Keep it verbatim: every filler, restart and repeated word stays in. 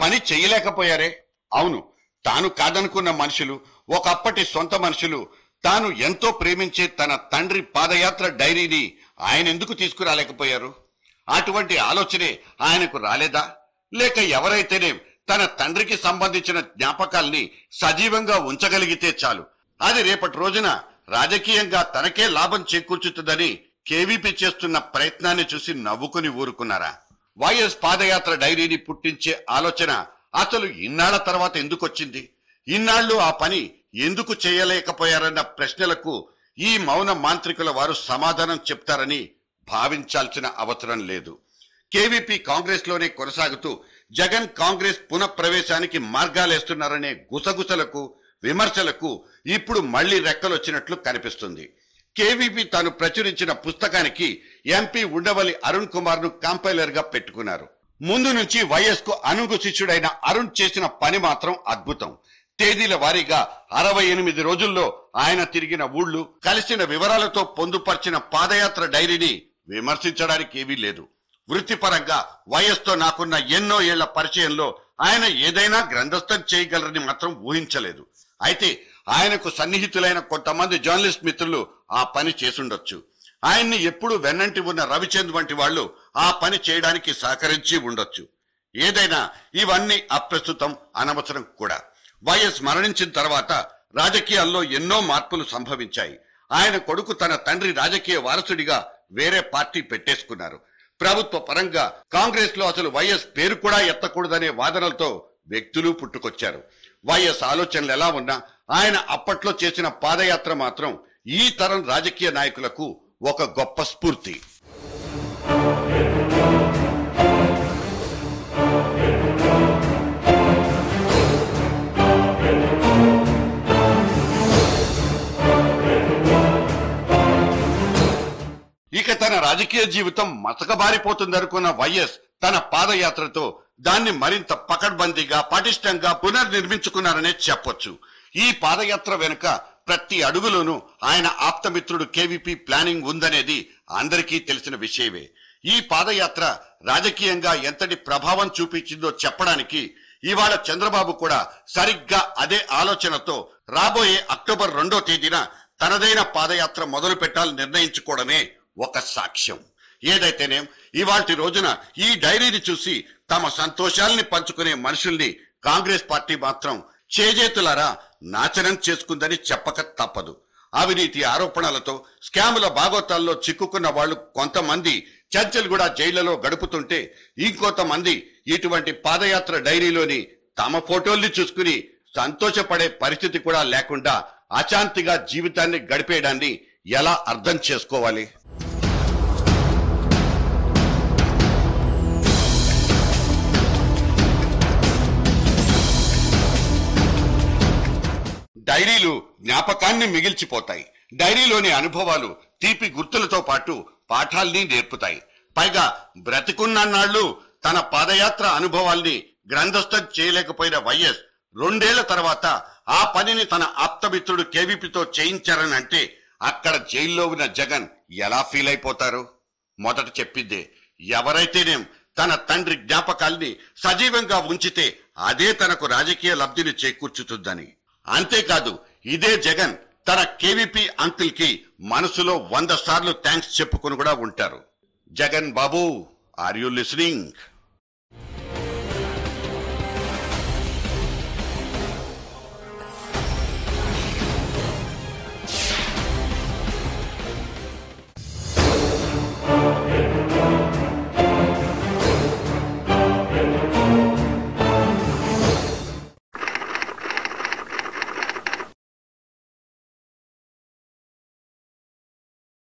పని చేయలేకపోయారే? అవును, తాను కాదనుకున్న మనుషులు, ఒకప్పటి సొంత మనుషులు తాను ఎంతో ప్రేమించే తన తండ్రి పాదయాత్ర డైరీని ఆయన ఎందుకు తీసుకురాలేకపోయారు? అటువంటి ఆలోచనే ఆయనకు రాలేదా? లేక ఎవరైతేనే తన తండ్రికి సంబంధించిన జ్ఞాపకాల్ని సజీవంగా ఉంచగలిగితే చాలు, అది రేపటి రోజున రాజకీయంగా తనకే లాభం చేకూర్చుతుందని కేవీపీ చేస్తున్న ప్రయత్నాన్ని చూసి నవ్వుకుని ఊరుకున్నారా? వైఎస్ పాదయాత్ర డైరీని పుట్టించే ఆలోచన అసలు ఇన్నాళ్ల తర్వాత ఎందుకు వచ్చింది? ఇన్నాళ్లు ఆ పని ఎందుకు చేయలేకపోయారన్న ప్రశ్నలకు ఈ మౌన మాంత్రికుల వారు సమాధానం చెప్తారని భావించాల్సిన అవసరం లేదు. కేవీపీ కాంగ్రెస్ లోనే కొనసాగుతూ జగన్ కాంగ్రెస్ పునఃప్రవేశానికి మార్గాలేస్తున్నారనే గుసగుసలకు, విమర్శలకు ఇప్పుడు మళ్లీ రెక్కలొచ్చినట్లు కనిపిస్తుంది. కేవీపీ తాను ప్రచురించిన పుస్తకానికి ఎంపీ ఉండవల్లి అరుణ్ కుమార్ ను కంపైలర్ గా పెట్టుకున్నారు. ముందు నుంచి వైఎస్ కు అనుగు శిష్యుడైన అరుణ్ చేసిన పని మాత్రం అద్భుతం. తేదీల వారీగా అరవై ఎనిమిది రోజుల్లో ఆయన తిరిగిన ఊళ్ళు, కలిసిన వివరాలతో పొందుపర్చిన పాదయాత్ర డైరీని విమర్శించడానికి ఏమీ లేదు. వృత్తిపరంగా వైఎస్ తో నాకున్న ఎన్నో ఏళ్ల పరిచయంలో ఆయన ఏదైనా గ్రంథస్థం చేయగలరని మాత్రం ఊహించలేదు. అయితే ఆయనకు సన్నిహితులైన కొంతమంది జర్నలిస్ట్ మిత్రులు ఆ పని చేసుండొచ్చు. ఆయన్ని ఎప్పుడు వెన్నంటి ఉన్న రవిచంద్ వంటి వాళ్ళు ఆ పని చేయడానికి సహకరించి ఉండొచ్చు. ఏదైనా ఇవన్నీ అప్రస్తుతం, అనవసరం కూడా. వైఎస్ మరణించిన తర్వాత రాజకీయాల్లో ఎన్నో మార్పులు సంభవించాయి. ఆయన కొడుకు తన తండ్రి రాజకీయ వారసుడిగా వేరే పార్టీ పెట్టేసుకున్నారు. ప్రభుత్వ పరంగా కాంగ్రెస్ లో అసలు వైఎస్ పేరు కూడా ఎత్తకూడదనే వాదనలతో వ్యక్తులు పుట్టుకొచ్చారు. వైఎస్ ఆలోచనలు ఎలా ఉన్నా ఆయన అప్పట్లో చేసిన పాదయాత్ర మాత్రం ఈ తరం రాజకీయ నాయకులకు ఒక గొప్ప స్ఫూర్తి. ఇక తన రాజకీయ జీవితం మసకబారిపోతుందనుకున్న వైఎస్ తన పాదయాత్రతో దాన్ని మరింత పకడ్బందీగా, పటిష్టంగా పునర్నిర్మించుకున్నారనే చెప్పొచ్చు. ఈ పాదయాత్ర వెనుక ప్రతి అడుగులోనూ ఆయన ఆప్తమిత్రుడు కేవీపీ ప్లానింగ్ ఉందనేది అందరికీ తెలిసిన విషయమే. ఈ పాదయాత్ర రాజకీయంగా ఎంతటి ప్రభావం చూపించిందో చెప్పడానికి ఇవాళ చంద్రబాబు కూడా సరిగ్గా అదే ఆలోచనతో రాబోయే అక్టోబర్ రెండో తేదీన తనదైన పాదయాత్ర మొదలు పెట్టాలని నిర్ణయించుకోవడమే ఒక సాక్ష్యం. ఏదైతేనే ఇవాల్టి రోజున ఈ డైరీని చూసి తమ సంతోషాల్ని పంచుకునే మనుషుల్ని కాంగ్రెస్ పార్టీ మాత్రం చేజేతులారా నాశనం చేసుకుందని చెప్పక తప్పదు. అవినీతి ఆరోపణలతో స్కాముల బాగోతాల్లో చిక్కుకున్న వాళ్ళు కొంతమంది చర్చలు జైళ్లలో గడుపుతుంటే, ఇంకొంతమంది ఇటువంటి పాదయాత్ర డైరీలోని తమ ఫోటోల్ని చూసుకుని సంతోషపడే పరిస్థితి కూడా లేకుండా అశాంతిగా జీవితాన్ని గడిపేయడాన్ని ఎలా అర్థం చేసుకోవాలి? డైరీలు జ్ఞాపకాన్ని మిగిల్చిపోతాయి. డైరీలోని అనుభవాలు తీపి గుర్తులతో పాటు పాఠాల్ని నేర్పుతాయి. పైగా బ్రతికున్నన్నాళ్ళు తన పాదయాత్ర అనుభవాల్ని గ్రంథస్థం చేయలేకపోయిన వైఎస్ రెండేళ్ల తర్వాత ఆ పనిని తన ఆప్తమిత్రుడు కేవీపీతో చేయించారని అంటే అక్కడ జైల్లో ఉన్న జగన్ ఎలా ఫీల్ అయిపోతారు? మొదట చెప్పిందే, ఎవరైతేనేం తన తండ్రి జ్ఞాపకాల్ని సజీవంగా ఉంచితే అదే తనకు రాజకీయ లబ్ధిని చేకూర్చుతుందని. అంతేకాదు, ఇదే జగన్ తన కేవీపీ అంకుల్ కి మనసులో వంద సార్లు థ్యాంక్స్ చెప్పుకుని కూడా ఉంటారు. Jagan Babu, are you listening?